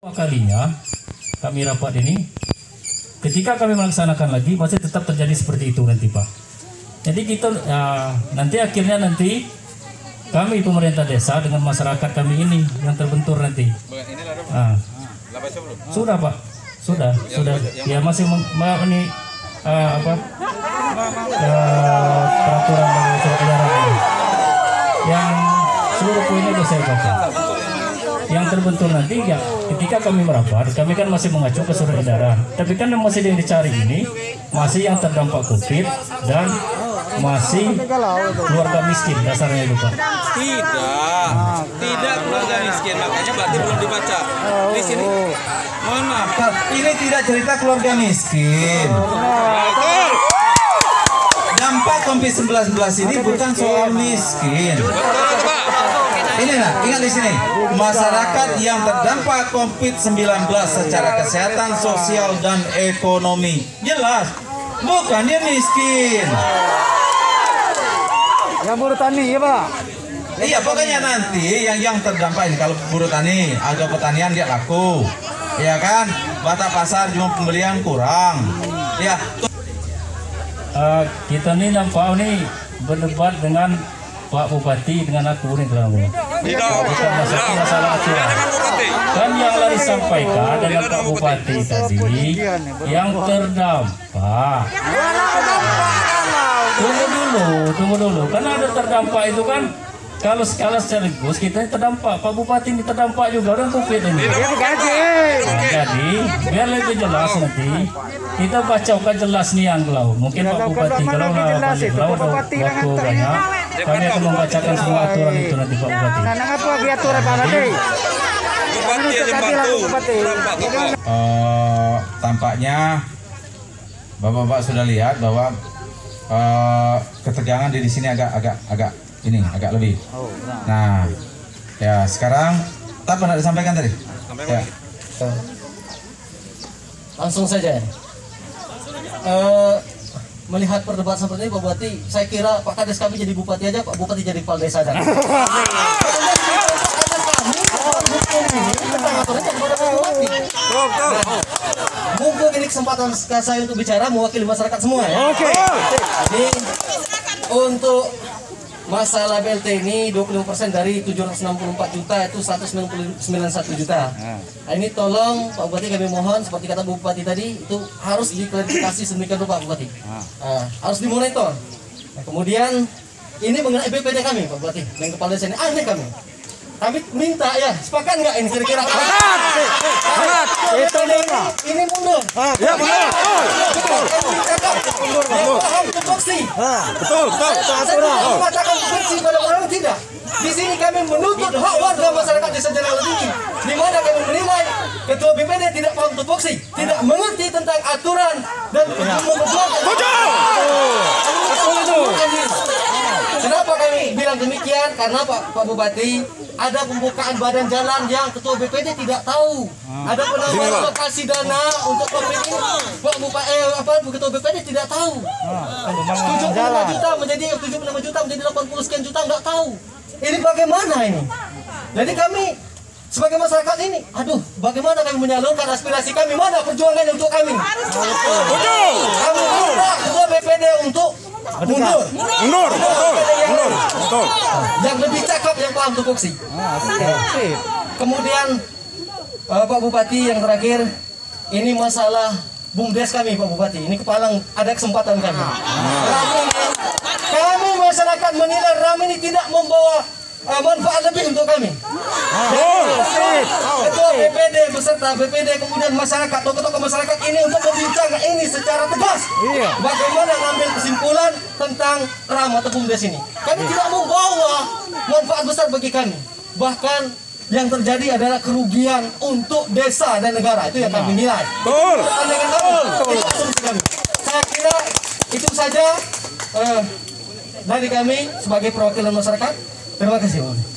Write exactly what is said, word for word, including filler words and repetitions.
Kalinya kami rapat ini, ketika kami melaksanakan lagi masih tetap terjadi seperti itu nanti Pak. Jadi kita ya, nanti akhirnya nanti kami pemerintah desa dengan masyarakat kami ini yang terbentur nanti. Nah, sudah Pak, sudah, sudah. Ya masih ini uh, apa uh, peraturan dari surat edaran ini. Yang seluruh poinnya sudah saya baca. Yang terbentur nanti ya ketika kami merapat, kami kan masih mengacu ke surat edaran. Tapi kan yang masih yang dicari ini masih yang terdampak COVID dan masih keluarga miskin dasarnya itu Pak. Tidak, tidak keluarga miskin, makanya berarti belum dibaca. Di sini, mohon maaf, ini tidak cerita keluarga miskin. Dampak COVID sembilan belas ini bukan soal miskin. Ini nah, ingat di sini, masyarakat yang terdampak COVID sembilan belas secara kesehatan, sosial dan ekonomi. Jelas, bukan dia miskin. Yang buruh tani ya Pak? Iya, pokoknya nanti yang yang terdampak ini kalau buruh tani, agak pertanian dia laku, ya kan? Batak pasar cuma pembelian kurang, ya. Uh, kita nih nampak nih berdebat dengan Pak Bupati dengan aku nih terang. tidak, bukan masalah, masalah aturan. Kan yang lari sampaikan dengan Pak Bupati tadi yang terdampak. Tunggu dulu, tunggu dulu. Karena ada terdampak itu kan kalau skala sekaligus kita terdampak. Pak Bupati ini terdampak juga orang COVID ini. Nah, jadi biar lebih jelas nanti kita bacakan jelas nih yang kalau mungkin Pak Bupati kalau kalau ada waktu banyak kami akan membacakan semua aturan itu nanti Pak Bupati. Uh, tampaknya Bapak-bapak sudah lihat bahwa uh, ketegangan di sini agak agak agak ini agak lebih. Nah, ya sekarang apa nak disampaikan tadi? Ya. Langsung saja. Uh, melihat perdebatan seperti ini Pak Bupati, saya kira Pak Kades kami jadi bupati aja, Pak Bupati jadi kepala desa aja. Mumpung ini kesempatan saya untuk bicara mewakili masyarakat semua ya. Oke. Jadi untuk masalah B L T ini dua puluh lima persen dari tujuh ratus enam puluh empat juta itu seratus sembilan puluh satu juta. Nah, ini tolong Pak Bupati kami mohon seperti kata Bupati tadi itu harus diklarifikasi sedemikian rupa Pak Bupati. Nah, harus dimonitor. Nah, kemudian ini mengenai B P D kami Pak Bupati dan kepala desa ini aneh kami. Kami minta ya, sepakat nggak ini kira-kira? Sepakat. Sepakat. Itu ini, ini mundur. Ya benar. Betul. Mundur. Paham tupoksi. Betul, betul. Saya mengatakan tupoksi pada orang tidak. Di sini kami menuntut hak warga masyarakat desa Jalan Tinggi, di mana kami menilai ketua B P D tidak paham tupoksi, tidak mengerti tentang aturan dan memperjuangkan. Kenapa kami bilang demikian? Karena Pak Pak Bupati ada pembukaan badan jalan yang ketua B P D tidak tahu. Ada penambahan alokasi dana untuk COVID ini. Pak Bupati eh, apa ketua B P D tidak tahu. tujuh puluh lima juta menjadi tujuh puluh lima juta menjadi delapan puluh sekian juta nggak tahu. Ini bagaimana ini? Jadi kami sebagai masyarakat ini, aduh, bagaimana kami menyalurkan aspirasi kami? Mana perjuangan untuk kami? Kami minta ketua B P D untuk mundur, mundur, mundur, betul. Yang lebih cakap yang paham tupoksi. Kemudian uh, Pak Bupati yang terakhir, ini masalah bumdes kami Pak Bupati. Ini kepalang ada kesempatan kami. Ram ini, kami masyarakat menilai Ram ini tidak membawa uh, manfaat lebih untuk kami. Ketua B P D beserta B P D kemudian masyarakat, tokoh-tokoh masyarakat ini untuk membincangkan ini secara tegas. Bagaimana mengambil kesimpulan tentang Ram atau bumdes ini. Kami tidak membawa manfaat besar bagi kami. Bahkan yang terjadi adalah kerugian untuk desa dan negara. Itu yang kami nilai. Betul. Itu asumsi kami. Saya kira itu saja uh, dari kami sebagai perwakilan masyarakat. Terima kasih.